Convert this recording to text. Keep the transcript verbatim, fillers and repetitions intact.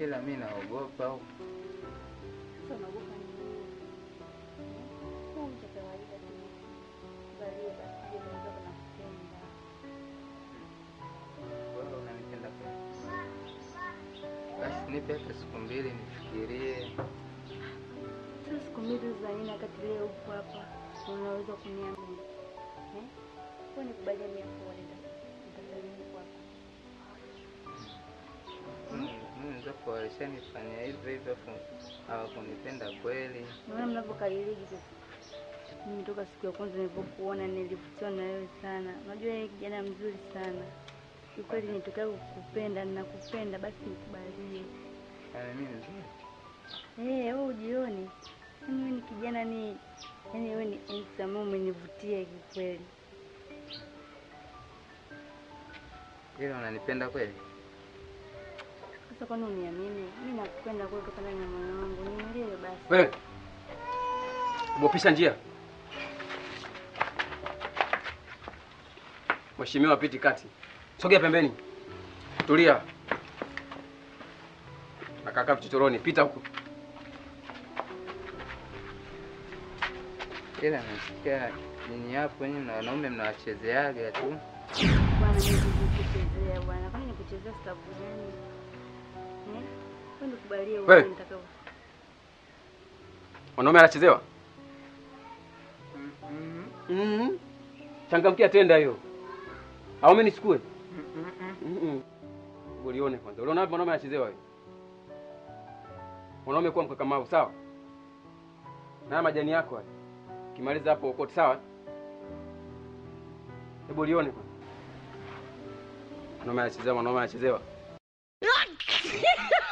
ila mimi naogopa au. Sasa unaogopa nini? Kwa mtu kawaida tu. Bali basi ndio naweza kunakupenda. Wewe unanipenda kweli? Basi nipe hata siku mbili nifikirie. Sasa siku mbili za nini wakati leo uko hapa? Unaweza kuniamini? Eh? Kwa nini kubali mia kwa nitasalimia kwa hapa? Mimi nzako walishanifanyia hivyo hivyo hawakunipenda kweli. Naona mnapokaliliki sasa. Mimi toka siku ya kwanza nilipokuona nilivutiwa na wewe sana. Unajua yeye kijana mzuri sana. Ukweli nitokea kukupenda, ninakupenda basi nikubalie. Yaani mimi nzuri. Eh, wewe ujione. Yaani wewe ni kijana ni yaani wewe ni handsome, umenivutia kweli. Ila unanipenda kweli? Sasa kwani uniamini? Mimi nakupenda kweli kutoka ndani ya moyo wangu. Nielewe basi. Wewe. Ubopisha njia. Mheshimiwa piti kati. Sogea pembeni. Tulia. Nakaka vichochoroni, pita huko. Ila nasikia nyinyi hapo nyinyi na wanaume mnawachezeaga tu. Bwana mimi nikuchezea bwana. Kwani nikuchezea sababu gani? Eh? Kwani nikubalie wewe nitakao. Wanaume anachezewa? Mhm. Mhm. Changamkia tenda hiyo. Au mimi nisikue? Mhm. Mhm. Ulione kwanza. Uliona hapo wanaume anachezewa hiyo? Wanaume kwa mkakamavu, sawa? Na majani yako haya. Kimaliza hapo ukote, sawa? Hebu lione kwanza. Wanaume anachezewa, wanaume anachezewa.